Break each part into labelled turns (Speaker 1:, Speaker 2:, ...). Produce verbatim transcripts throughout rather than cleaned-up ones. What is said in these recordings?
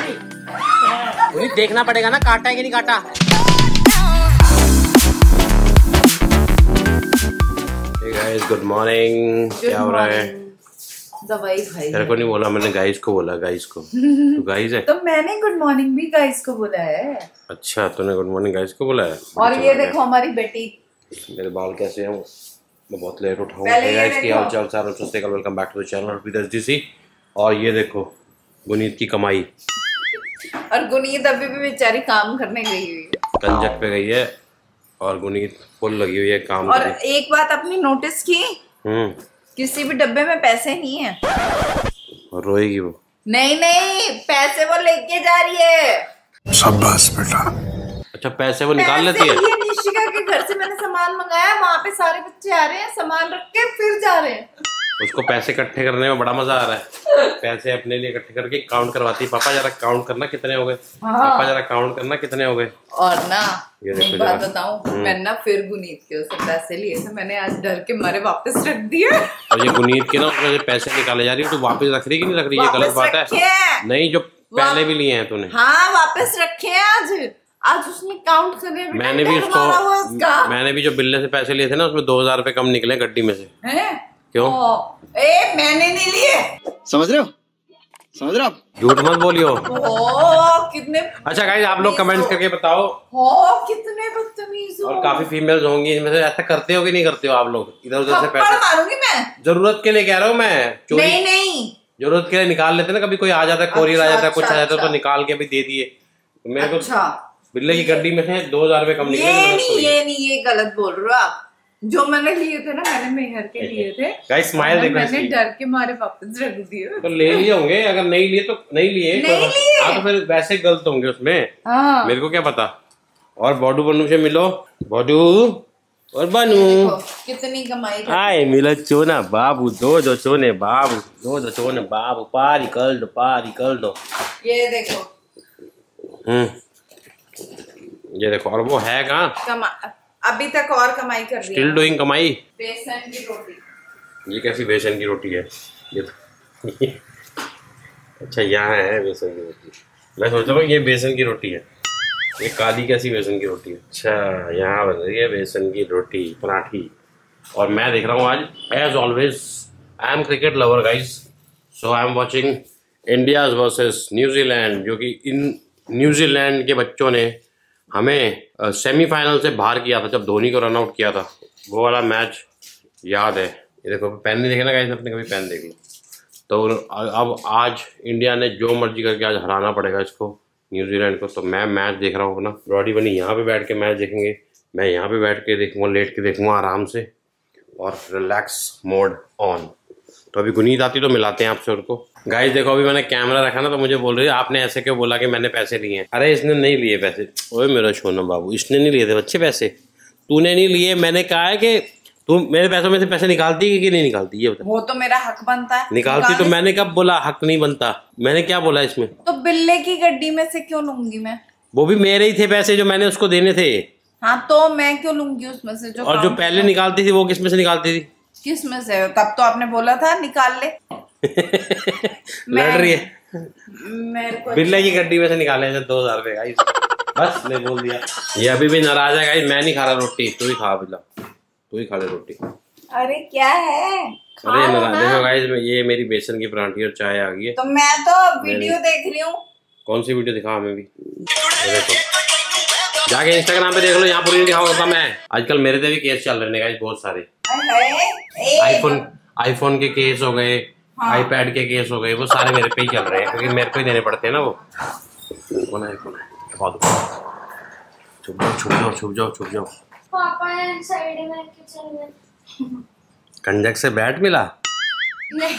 Speaker 1: नहीं देखना पड़ेगा ना काटा है कि नहीं काटा। hey guys, good morning. क्या हो रहा है?
Speaker 2: दवाई भाई
Speaker 1: तेरे को नहीं बोला मैंने, गाइस को बोला। गाइस को तू गाइस है
Speaker 2: तो मैंने गुड मॉर्निंग भी गाइस को बोला है।
Speaker 1: अच्छा तूने गुड मॉर्निंग गाइस को बोला है।
Speaker 2: और ये देखो हमारी बेटी,
Speaker 1: मेरे बाल कैसे हैं? मैं बहुत लेट उठा हूँ। गाइस की हाल चाल सारा चुस्ते का welcome back to the channel with DC. और ये देखो गुनीत की कमाई।
Speaker 2: और गुनीत अभी भी बेचारी काम करने गई हुई है,
Speaker 1: कंजक पे गई है और गुनीत फुल लगी हुई है काम।
Speaker 2: और एक बात अपनी नोटिस की,
Speaker 1: हम्म
Speaker 2: किसी भी डब्बे में पैसे नहीं है।
Speaker 1: और रोएगी वो?
Speaker 2: नहीं नहीं, पैसे वो लेके जा रही है।
Speaker 3: शाबाश बेटा।
Speaker 1: अच्छा पैसे वो निकाल लेती है?
Speaker 2: ये निशिका के घर से मैंने सामान मंगाया, वहाँ पे सारे बच्चे आ रहे हैं, सामान रख के फिर जा रहे हैं।
Speaker 1: उसको पैसे इकट्ठे करने में बड़ा मजा आ रहा है। पैसे अपने लिए इकट्ठे करके काउंट करवाती। पापा जरा काउंट करना कितने हो गए।
Speaker 2: हाँ।
Speaker 1: पापा जरा काउंट करना कितने हो गए।
Speaker 2: और ना
Speaker 1: ये
Speaker 2: एक बात बताऊं, मैंने ना फिर गुनीत के उससे पैसे लिए थे, मैंने आज डर के मारे वापस रख दिए।
Speaker 1: और ये गुनीत के ना उसमें पैसे निकाले जा रही है, तो वापस रख रही कि नहीं रख रही? ये गलत बात है। नहीं, जो पहले भी लिए हैं तूने।
Speaker 2: हाँ वापस रखे हैं आज। आज उसने काउंट करे।
Speaker 1: मैंने भी उसको मैंने भी जो बिल्ले से पैसे लिए थे ना, उसमें दो हजार रुपए कम निकले गड्डी में से।
Speaker 2: हैं?
Speaker 1: क्यों?
Speaker 2: ए मैंने नहीं लिए।
Speaker 3: समझ रहे हो? समझ रहे हो आप?
Speaker 1: झूठ मत बोलियो।
Speaker 2: ओ कितने।
Speaker 1: अच्छा गाइस, आप लोग कमेंट्स करके बताओ।
Speaker 2: हो कितने बदतमीज हो।
Speaker 1: और काफी फीमेल्स होंगी इनमें से, ऐसा करते हो कि नहीं करते हो आप लोग? इधर उधर से पैसे
Speaker 2: मारूंगी मैं।
Speaker 1: जरूरत के लिए कह रहा हूँ मैं। चोरी
Speaker 2: नहीं नहीं,
Speaker 1: जरूरत के लिए निकाल लेते ना। कभी कोई आ जाता है, कोरियर आ जाता है, कुछ आ जाता है, तो निकाल के भी दे दिए। मेरे को बिल्ले की गड्डी में से दो हजार रुपए कम निकले।
Speaker 2: ये नहीं ये नहीं, ये गलत बोल रहे हो आप। जो मैंने लिए थे ना, मैंने मेहर के लिए थे।
Speaker 1: गाइस स्माइल देखो,
Speaker 2: मैंने डर के मारे वापस रख दिए।
Speaker 1: तो ले लिए होंगे, अगर नहीं लिए तो नहीं लिए।
Speaker 2: नहीं लिए।
Speaker 1: हाँ तो फिर वैसे गलत होंगे उसमें।
Speaker 2: हाँ।
Speaker 1: मेरे को क्या पता। और बॉडू बनू से मिलो। बॉडू और बनू
Speaker 2: कितनी कमाई।
Speaker 1: आए मिलो चोना बाबू, दो दो चोने बाबू, दो दो चोने बाबू, पारी कर दो, पारी कर दो।
Speaker 2: ये देखो।
Speaker 1: हम्म ये देखो। और वो है कहाँ?
Speaker 2: कमा अभी तक और कमाई कर रही है।
Speaker 1: स्टिल डूइंग कमाई।
Speaker 2: बेसन की रोटी।
Speaker 1: ये कैसी बेसन की रोटी है? ये तो अच्छा यहाँ है बेसन की रोटी। मैं सोच रहा हूँ ये बेसन की रोटी है। ये काली कैसी बेसन की रोटी है? अच्छा यहाँ बन रही है बेसन की रोटी, पराठी। और मैं देख रहा हूँ आज as always I am cricket lover guys, so I am watching India versus New Zealand, जो कि इन न्यूजीलैंड के बच्चों ने हमें सेमीफाइनल से बाहर किया था जब धोनी को रन आउट किया था। वो वाला मैच याद है। ये देखो पेन नहीं देखे ना गाइस, अपने कभी पेन देख लो। तो अब आज इंडिया ने जो मर्जी करके आज हराना पड़ेगा इसको, न्यूजीलैंड को। तो मैं मैच देख रहा हूँ अपना। बॉडी बनी यहाँ पे बैठ के मैच देखेंगे। मैं यहाँ पे बैठ के देखूँगा, लेट के देखूँगा आराम से, और रिलैक्स मोड ऑन। तो अभी गुनीत आती तो मिलाते हैं आपसे उनको। गाइस देखो अभी मैंने कैमरा रखा ना, तो मुझे बोल रही है आपने ऐसे क्यों बोला कि मैंने पैसे लिए हैं। अरे इसने नहीं लिए पैसे। ओए मेरा सोना बाबू, इसने नहीं लिए थे बच्चे पैसे। तूने नहीं लिए। मैंने कहा है कि तू मेरे पैसों में से पैसे निकालती है कि नहीं निकालती? ये बता।
Speaker 2: वो तो मेरा हक बनता है।
Speaker 1: निकालती तो मैंने कब बोला हक नहीं बनता? मैंने क्या बोला इसमें?
Speaker 2: तो बिल्ले की गड्डी में से क्यों लूंगी मैं?
Speaker 1: वो भी मेरे ही थे पैसे जो मैंने उसको देने थे।
Speaker 2: हाँ तो मैं क्यों लूंगी उसमें से जो।
Speaker 1: और जो पहले निकालती थी वो किस में से निकालती थी?
Speaker 2: किस में से? तब तो आपने बोला था निकाल ले।
Speaker 1: लड़ रही है।
Speaker 2: मेरे को
Speaker 1: बिल्ले की गड्डी में से निकाले थे दो हजार रुपए गाइस। बस मैं बोल दिया। ये अभी भी नाराज है गाइस। मैं नहीं खा रहा रोटी, तू ही खा। बिल्ला तू ही खा ले रोटी।
Speaker 2: अरे क्या है?
Speaker 1: अरे नाराज देखो गाइस, ये मेरी बेसन की परांठी और चाय आ गई है।
Speaker 2: तो मैं तो वीडियो देख रही हूँ। कौन
Speaker 1: सी वीडियो दिखा हमें भी? देखो जाके इंस्टाग्राम पे देख लो, यहाँ पूरी नहीं दिखाऊंगा मैं। आजकल मेरे से भी केस चल रहे हैं गाइस बहुत सारे। आईफोन आईफोन के केस हो गए, आईपैड के केस हो गए, वो सारे मेरे पे ही चल रहे हैं, क्योंकि मेरे को ही देने पड़ते हैं ना वो। कौन है कौन है? छुप जाओ छुप जाओ छुप जाओ छुप जाओ।
Speaker 4: पापा ने साइड में किचन में
Speaker 1: कंजक से बैट मिला?
Speaker 4: नहीं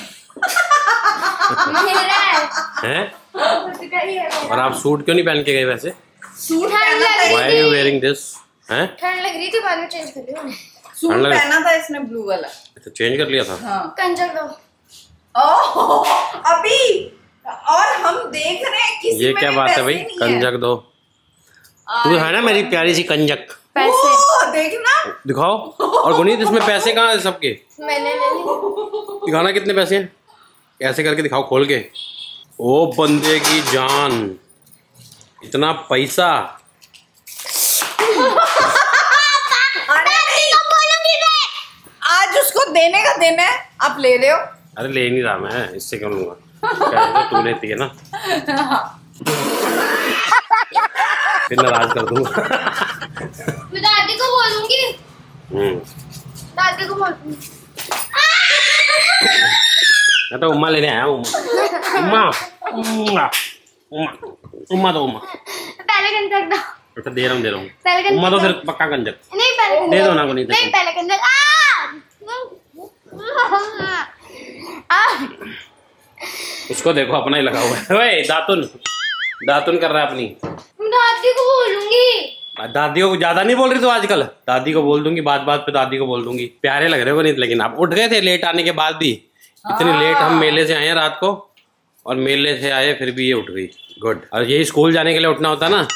Speaker 4: मेरा है।
Speaker 1: हैं? और आप सूट क्यों नहीं पहन के गए वैसे?
Speaker 4: सूट ठंड लग रही थी।
Speaker 1: Why are you wearing this? हैं?
Speaker 4: ठंड लग रही थी, बाद में चेंज कर लिया मैंने।
Speaker 2: सूट पहना था इसने ब्लू वाला।
Speaker 1: अच्छा चेंज कर लिया था।
Speaker 2: हाँ।
Speaker 4: कंजक दो।
Speaker 2: ओह अभी और हम देख रहे हैं किसी
Speaker 1: ये क्या बात है भाई? कंजक दो। तू है ना मेरी प्यारी सी कंजक।
Speaker 2: पैसे देखना
Speaker 1: दिखाओ। और गुनीत इसमें पैसे कहाँ है सबके?
Speaker 4: मैंने ले लिए।
Speaker 1: दिखाना कितने पैसे हैं, ऐसे करके दिखाओ खोल के। ओ बंदे की जान, इतना पैसा।
Speaker 2: आज उसको देने का दिन है, आप ले रहे हो?
Speaker 1: अरे ले नहीं रहा मैं, इससे क्यों लूंगा, तू लेती है ना। फिर नाराज कर दूंगा।
Speaker 4: मैं दादी को बोलूंगी।
Speaker 1: हम्म,
Speaker 4: दादी को बोलूंगी।
Speaker 1: मैं तो उम्मा लेने आया हूँ। उम्मा उम्मा उम्मा उम्मा दो उम्मा।
Speaker 4: पहले कंजक दो।
Speaker 1: अच्छा दे रहा हूँ दे रहा हूँ।
Speaker 4: पहले कंजक
Speaker 1: उम्मा तो फिर पक्का कंजक।
Speaker 4: नहीं पहले
Speaker 1: दे दो ना को नहीं।
Speaker 4: नहीं पहले कंजक।
Speaker 1: उसको देखो अपना ही लगा हुआ है। ओए दातुन दातुन कर रहा है अपनी।
Speaker 4: दादी को बोलूंगी।
Speaker 1: दादियों को ज्यादा नहीं बोल रही तो आजकल दादी को बोल दूंगी, बात बात पे दादी को बोल दूंगी। प्यारे लग रहे हो नहीं, लेकिन आप उठ गए थे लेट आने के बाद भी। इतनी लेट हम मेले से आए हैं रात को, और मेले से आए फिर भी ये उठ गई। गुड। और यही स्कूल जाने के लिए उठना होता ना।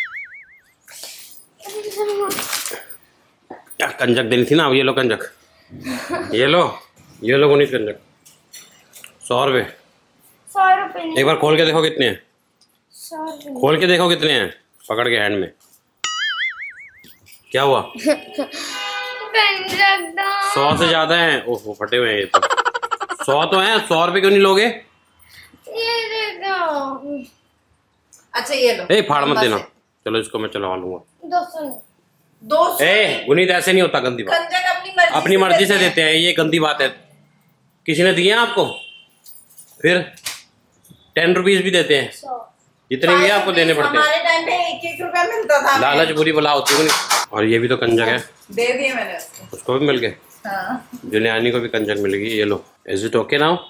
Speaker 1: कंजक देनी थी ना। अब ये लो कंजक, ये लो ये लो गुनीत कंजक। सौ रुपये।
Speaker 4: सौ रुपए नहीं।
Speaker 1: एक बार खोल के देखो कितने हैं।
Speaker 4: सौ रुपए।
Speaker 1: खोल के देखो कितने हैं, पकड़ के हैंड में। क्या हुआ?
Speaker 4: कंजक दो।
Speaker 1: सौ से ज्यादा हैं। ओहो फटे हुए हैं ये तो। सौ तो हैं, सौ रुपए क्यों नहीं लोगे?
Speaker 4: ये दे दो।
Speaker 2: अच्छा ये लो।
Speaker 1: ए फाड़ मत देना। चलो इसको मैं चलवा लूंगा।
Speaker 4: दो सौ नहीं।
Speaker 2: दो सौ।
Speaker 1: ए गुनीत ऐसे नहीं होता, गंदी बात।
Speaker 2: कंजक अपनी मर्जी
Speaker 1: अपनी मर्जी से देते हैं, ये गंदी बात है। किसी ने दिए आपको? फिर टेन रुपीज भी देते हैं,
Speaker 4: सौ।
Speaker 1: जितने भी आपको देने पड़ते हैं।
Speaker 2: हमारे टाइम पे एक एक रुपया मिलता था।
Speaker 1: लालच बुरी बला होती है। और ये भी तो कंजक है,
Speaker 2: दे दिए मैंने उसको।
Speaker 1: उसको भी मिल गए।
Speaker 2: हाँ।
Speaker 1: जुलियानी को भी कंजक मिल गई। ये लो। Is it okay now?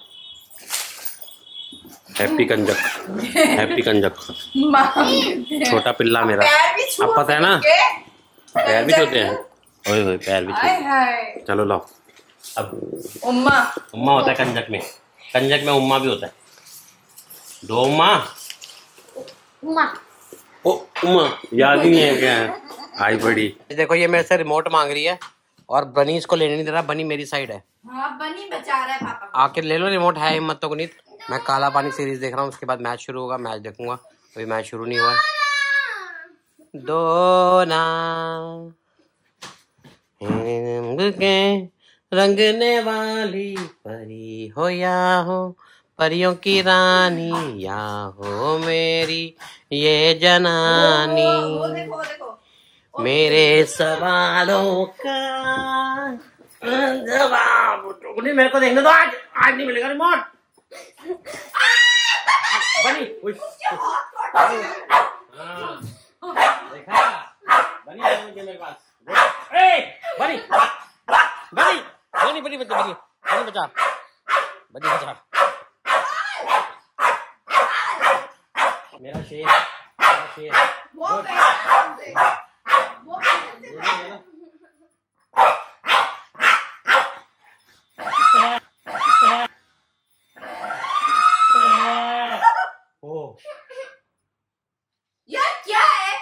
Speaker 1: Happy Kanjak, happy Kanjak. छोटा पिल्ला मेरा।
Speaker 2: पैर भी छू
Speaker 1: अब पता है ना, पैर भी छूते हैं। ओए ओए पैर भी
Speaker 2: हाय
Speaker 1: छूते।
Speaker 2: हाय।
Speaker 1: चलो लाओ। अब
Speaker 2: उम्मा
Speaker 1: उम्मा होता है कंजक में, कंजक में उम्मा भी होता है। दो उम्मा।
Speaker 4: उम्मा।
Speaker 1: ओ उम्मा याद ही नहीं है क्या? आई बड़ी। देखो ये मेरे से रिमोट मांग रही है, और बनी इसको लेने नहीं दे रहा। बनी मेरी साइड है।
Speaker 2: हाँ बनी बचा रहा है पापा।
Speaker 1: आके ले लो रिमोट, है हिम्मत तो गुनीत। मैं काला पानी सीरीज देख रहा हूँ, उसके बाद मैच शुरू होगा, मैच देखूंगा। अभी मैच शुरू नहीं हुआ। दो ना के रंगने वाली परी हो या हो परियों की रानी, या हो मेरी ये जनानी।
Speaker 2: वो देखो वो देखो।
Speaker 1: मेरे सवालों का जवाब गुनीत मेरे को देखने दो। आज आज नहीं मिलेगा रिमोट। बनी उस, हाँ, देखा बनी आ गई मेरे पास। ए बनी बनी बनी बनी बच्चा बनी बनी बचा बनी बचा मेरा शेर मेरा शेर।
Speaker 2: वो कैसे वो कैसे
Speaker 1: ओ
Speaker 2: यार क्या है?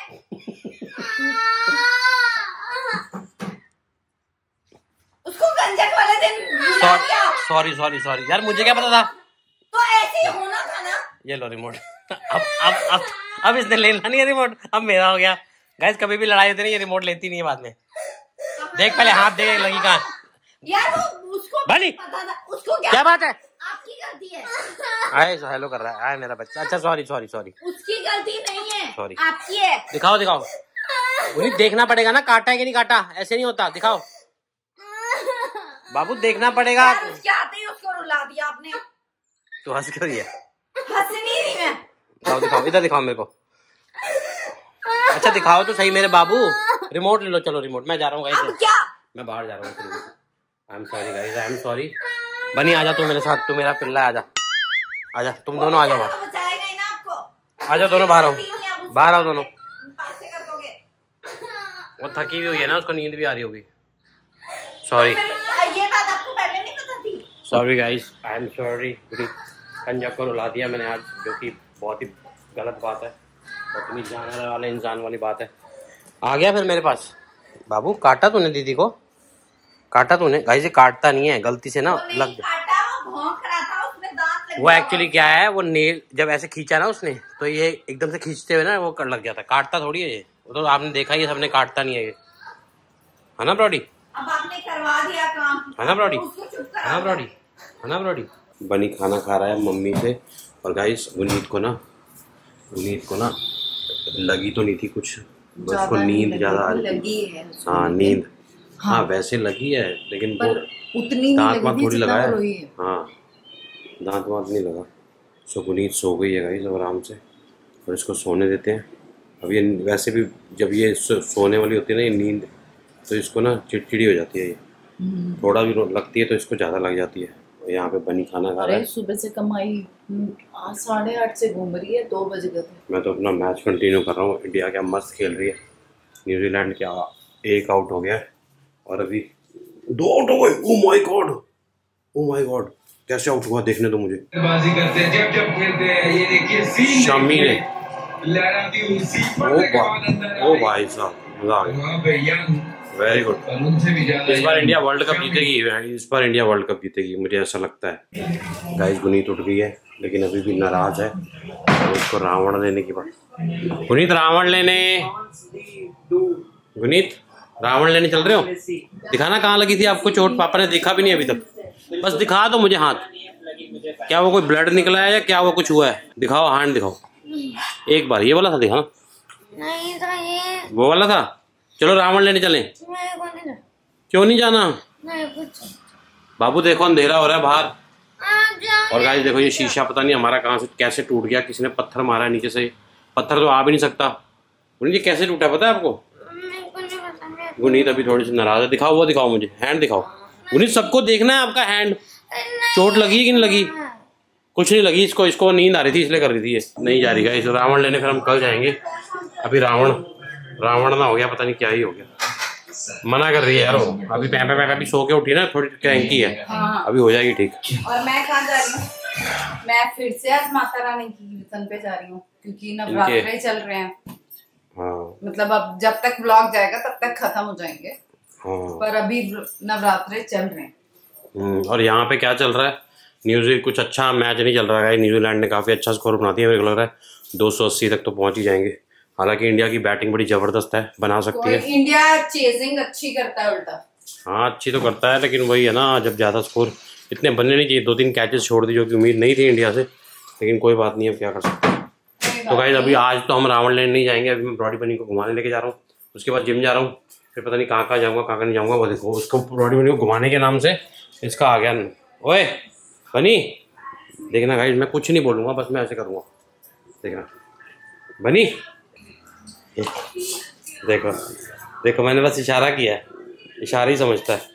Speaker 2: उसको कंजक वाले दिन बुला दिया।
Speaker 1: सॉरी सॉरी सॉरी यार, मुझे क्या पता था।
Speaker 2: तो ऐसे ही होना था ना।
Speaker 1: ये लो रिमोट। अब अब अब अब इसने लेना नहीं है रिमोट, अब मेरा हो गया। गाइस कभी भी लड़ाई होती है, ये रिमोट लेती नहीं है बाद में। देख पहले हाथ दे लगी कहाँ।
Speaker 2: यार वो उसको
Speaker 1: बनी
Speaker 2: पता था। उसको क्या,
Speaker 1: क्या बात है?
Speaker 2: आपकी गलती है।
Speaker 1: आए हेलो कर रहा है, आए मेरा बच्चा। अच्छा सॉरी सॉरी सॉरी
Speaker 2: उसकी गलती नहीं है,
Speaker 1: Sorry.
Speaker 2: आपकी है।
Speaker 1: दिखाओ दिखाओ। मुझे देखना पड़ेगा ना, काटा है कि नहीं काटा, ऐसे नहीं होता। दिखाओ बाबू, देखना पड़ेगा।
Speaker 2: यार उसके आते ही उसको रुला दिया आपने।
Speaker 1: तो हंस क्यों रही है?
Speaker 2: हंस नहीं रही मैं।
Speaker 1: दिखाओ दिखाओ, इधर दिखाओ मेरे को। अच्छा दिखाओ तो सही मेरे बाबू। रिमोट ले लो, चलो रिमोट। मैं जा रहा हूँ
Speaker 2: अब
Speaker 1: गाइस,
Speaker 2: क्या?
Speaker 1: मैं बाहर जा रहा हूँ। I am sorry guys, I am sorry. बनी आजा तू मेरे साथ, तू मेरा पिल्ला, आजा आजा, तुम दोनों आ जाओ बाहर।
Speaker 2: तो बचाएगा ही ना आपको।
Speaker 1: आ जाओ दोनों बाहर आओ, बाहर आओ दोनों।
Speaker 2: पासे कर दोगे।
Speaker 1: वो थकी हुई हुई है ना, उसको नींद भी आ रही होगी। सॉरी
Speaker 2: ये बात आपको पहले नहीं पता थी।
Speaker 1: Sorry guys, I am sorry. Kanjak को रुला दिया मैंने आज, जो कि बहुत ही गलत बात है, बदतमीज जानवर वाले इंसान वाली बात है। आ गया फिर मेरे पास। बाबू काटा तूने दीदी को, काटा तूने? गाइस ये काटता नहीं है, गलती से ना
Speaker 2: वो नहीं
Speaker 1: लग गया।
Speaker 2: काटा, वो भौंक रहा था, उसमें दांत लगे
Speaker 1: वो एक्चुअली क्या है, वो नेल जब ऐसे खींचा ना उसने, तो ये एकदम से खींचते हुए ना वो कर लग जाता है। काटता थोड़ी है ये, वो तो आपने देखा ही है, सबने काटता नहीं है ये, है ना ब्रॉडी?
Speaker 2: अब आपने करवा दिया काम,
Speaker 1: है ना ब्रॉडी?
Speaker 2: उसको चुप करा
Speaker 1: है ना ब्रॉडी? है ना ब्रॉडी? बनी खाना खा रहा है मम्मी से। और गाइस गुनीत को ना गुनीत को ना लगी तो नहीं थी कुछ, बस को नींद ज्यादा आ रही है। हाँ नींद, हाँ वैसे लगी है लेकिन वो
Speaker 2: उतनी
Speaker 1: दांत वाँत थोड़ी लगा है। हाँ दांत वाँत नहीं लगा। सो गुनीत सो गई है गाइस आराम से, और इसको सोने देते हैं। अब ये वैसे भी जब ये सो, सोने वाली होती है ना ये नींद, तो इसको ना चिड़चिड़ी हो जाती है, ये थोड़ा भी लगती है तो इसको ज़्यादा लग जाती है। यहाँ पे बनी खाना खा रहा है।
Speaker 2: सुबह से कमाई आज साढ़े आठ से घूम रही है, दो बज गए थे।
Speaker 1: मैं तो अपना मैच कंटिन्यू कर रहा हूँ। इंडिया क्या मस्त खेल रही है, न्यूजीलैंड क्या एक आउट हो गया है और अभी दो आउट हो गए। Oh my god, oh my god, कैसे आउट हुआ देखने दो मुझे।
Speaker 5: बाजी करते हैं जब जब खेलते हैं, ये देखिए सीन
Speaker 1: शामी ने
Speaker 5: लहराती हुई सीप
Speaker 1: ओ भाई, ओ भाई साहब मजा आ गया।
Speaker 5: वहाँ पे यंग
Speaker 1: वेरी गुड।
Speaker 5: उनसे भी ज्यादा
Speaker 1: इस बार इंडिया वर्ल्ड कप जीतेगी, इस बार इंडिया वर्ल्ड कप जीतेगी मुझे ऐसा लगता है। गाइस गुनीत उठ गई है लेकिन अभी भी नाराज है, और उसको रावण लेने की बात। गुनीत रावण लेने, गुनीत रावण लेने चल रहे हो? दिखाना कहाँ लगी थी आपको चोट, पापा ने देखा भी नहीं अभी तक, बस दिखा दो मुझे हाथ। क्या वो कोई ब्लड निकला है या क्या वो कुछ हुआ है? दिखाओ हैंड दिखाओ एक बार, ये वाला था दिखा।
Speaker 4: नहीं था ये,
Speaker 1: वो वाला था। चलो रावण लेने चलें।
Speaker 4: नहीं,
Speaker 1: क्यों नहीं जाना?
Speaker 4: नहीं कुछ
Speaker 1: बाबू देखो अंधेरा हो रहा है बाहर।
Speaker 4: आप जाओ।
Speaker 1: और गाइस देखो ये शीशा पता नहीं हमारा कहाँ से कैसे टूट गया, किसी ने पत्थर मारा है नीचे से। पत्थर तो आ भी नहीं सकता। गुनीत ये कैसे टूटा पता है आपको?
Speaker 4: मेरे को नहीं पता, मैं
Speaker 1: गुनीत अभी थोड़ी सी नाराज है। दिखाओ वो दिखाओ मुझे हैंड दिखाओ। गुनीत सबको देखना है आपका हैंड। चोट लगी कि नहीं लगी? कुछ नहीं लगी इसको, इसको नींद आ रही थी इसलिए कर रही थी ये। नहीं जा रही गाइस रावण लेने, फिर हम कल जाएंगे। अभी रावण रावण ना हो गया, पता नहीं क्या ही हो गया। मना कर रही है यार वो, अभी पैपा पैपा भी सो के उठी ना, थोड़ी क्रैंकी है।
Speaker 2: हाँ।
Speaker 1: अभी हो जाएगी ठीक।
Speaker 2: और मैं कहाँ जा रही हूँ? मैं फिर से आज माता रानी की कीर्तन पे जा रही हूँ क्योंकि नवरात्रे चल रहे हैं।
Speaker 1: हाँ
Speaker 2: मतलब अब जब तक ब्लॉग जाएगा तब तक खत्म हो जाएंगे।
Speaker 1: हाँ।
Speaker 2: पर अभी नवरात्रे चल रहे हैं।
Speaker 1: और यहाँ पे क्या चल रहा है? न्यूजीलैंड कुछ अच्छा मैच नहीं चल रहा है। न्यूजीलैंड ने काफ़ी अच्छा स्कोर बना दिया, मेरे को लग रहा है दो सौ अस्सी तक तो पहुँच ही जाएंगे। हालांकि इंडिया की बैटिंग बड़ी ज़बरदस्त है, बना सकती है।
Speaker 2: इंडिया चेजिंग अच्छी करता है उल्टा।
Speaker 1: हाँ अच्छी तो करता है लेकिन वही है ना, जब ज़्यादा स्कोर इतने बनने नहीं चाहिए। दो तीन कैचेस छोड़ दी जो कि उम्मीद नहीं थी इंडिया से, लेकिन कोई बात नहीं, अब क्या कर सकते हैं। तो गाइस अभी आज तो हम रावण लेने नहीं जाएंगे। अभी मैं ब्रॉडी बनी को घुमाने लेके जा रहा हूँ, उसके बाद जिम जा रहा हूँ, फिर पता नहीं कहाँ कहाँ जाऊँगा कहाँ कहाँ नहीं जाऊँगा। वो देखो उसको ब्रॉडी बनी को घुमाने के नाम से इसका आ गया। ओए बनी देखना गाइस, मैं कुछ नहीं बोलूँगा, बस मैं ऐसे करूँगा, देखना बनी। देखो देखो मैंने बस इशारा किया है, इशारा ही समझता है।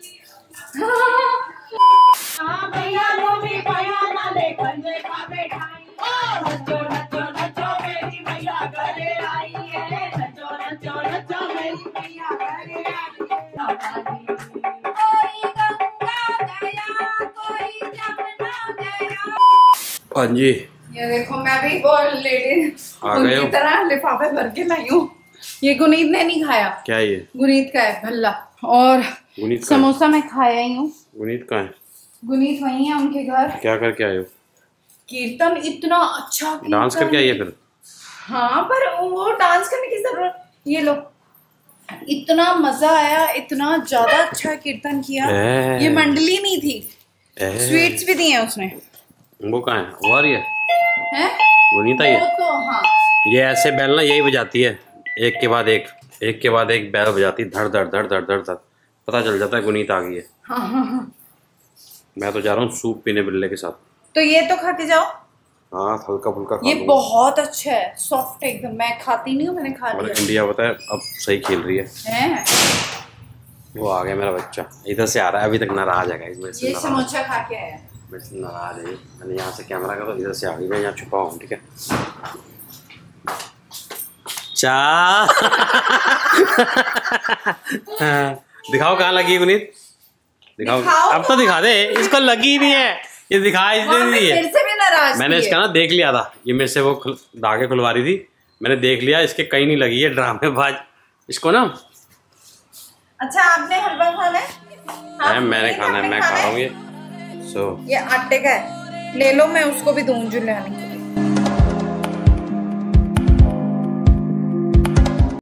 Speaker 1: हाँ जी
Speaker 2: ये देखो मैं भी वो लेडी
Speaker 1: आ गए हो?
Speaker 2: उनकी तरह लिफाफे भर के लाई हूँ। ये गुनीत ने नहीं खाया।
Speaker 1: क्या ये?
Speaker 2: गुनीत का है भल्ला, और
Speaker 1: गुनीत का
Speaker 2: समोसा मैं खाया ही हूँ।
Speaker 1: गुनीत का है?
Speaker 2: गुनीत वही है उनके घर।
Speaker 1: क्या करके आए हो?
Speaker 2: कीर्तन इतना अच्छा कीर्तन।
Speaker 1: डांस करके आई है फिर?
Speaker 2: हाँ पर वो डांस करने की जरूरत, ये लो इतना मजा आया, इतना ज्यादा अच्छा कीर्तन किया।
Speaker 1: ए,
Speaker 2: ये मंडली नहीं थी,
Speaker 1: ए,
Speaker 2: स्वीट्स भी दिए हैं उसने।
Speaker 1: वो कहाँ है? वो आ रही है?
Speaker 2: हैं?
Speaker 1: गुनीत आई
Speaker 2: वो
Speaker 1: है?
Speaker 2: तो हाँ।
Speaker 1: ये ऐसे बैल ना यही बजाती है, एक के बाद एक, एक के बाद एक बैल बजाती, धड़ धड़ धड़ धड़ धड़ धड़, पता चल जाता है गुनीत आ गई है।
Speaker 2: हाँ हाँ हाँ।
Speaker 1: मैं तो जा रहा हूँ सूप पीने बिल्ले के साथ।
Speaker 2: तो ये तो खा के जाओ।
Speaker 1: हाँ हल्का फुल्का खा
Speaker 2: ये
Speaker 1: लूंगा।
Speaker 2: बहुत अच्छा है, सॉफ्ट एकदम। मैं खाती नहीं हूँ, मैंने खा
Speaker 1: और
Speaker 2: लिया।
Speaker 1: इंडिया पता है अब सही खेल रही है।
Speaker 2: हैं?
Speaker 1: वो आ गया मेरा बच्चा, इधर से आ रहा है, अभी तक नाराज है गाइस, मेरे से
Speaker 2: ये
Speaker 1: नाराज
Speaker 2: समोसा खा के आया।
Speaker 1: मेरे से नाराज है। मैंने यहाँ से कैमरा का तो इधर से आ गई, मैं यहाँ छुपा हूँ, ठीक है। चा दिखाओ कहाँ लगी है गुनीत, दिखाओ।
Speaker 2: दिखाओ
Speaker 1: अब तो दिखा दे, इसको लगी ही नहीं है, ये दिखा इसलिए नहीं है।
Speaker 2: फिर से भी नाराज
Speaker 1: मैंने
Speaker 2: थी
Speaker 1: इसका ना देख लिया था, ये मेरे से वो खुल, धागे खुलवा रही थी, मैंने देख लिया इसके कहीं नहीं लगी है, ड्रामेबाज इसको ना।
Speaker 2: अच्छा आपने हलवा खाना है?
Speaker 1: है मैंने खाना है, मैं खा रहा हूँ ये। सो
Speaker 2: ये आटे का है, ले लो, मैं उसको भी दूं जुलानी।